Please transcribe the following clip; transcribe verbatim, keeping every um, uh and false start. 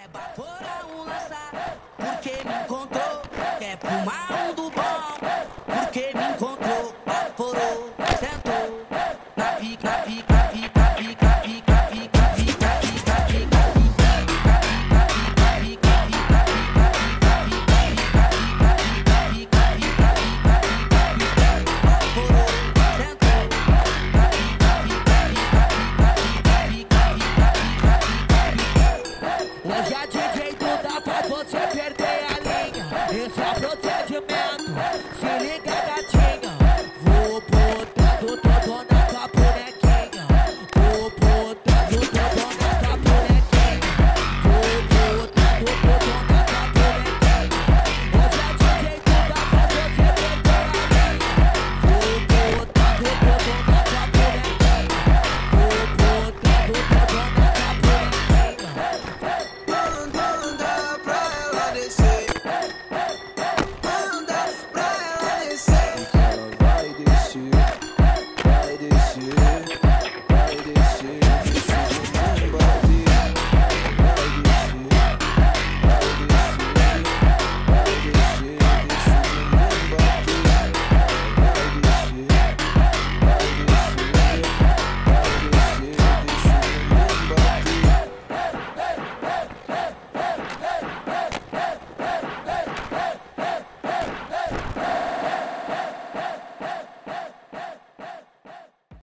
Quer baforar um lançar, porque me encontrou. Quer fumar um do bom, porque me encontrou. Baforou, sentou, na pica, na pica, na pica, na pica, na pica, na pica, na pica, na pica, na pica. Hoje é dia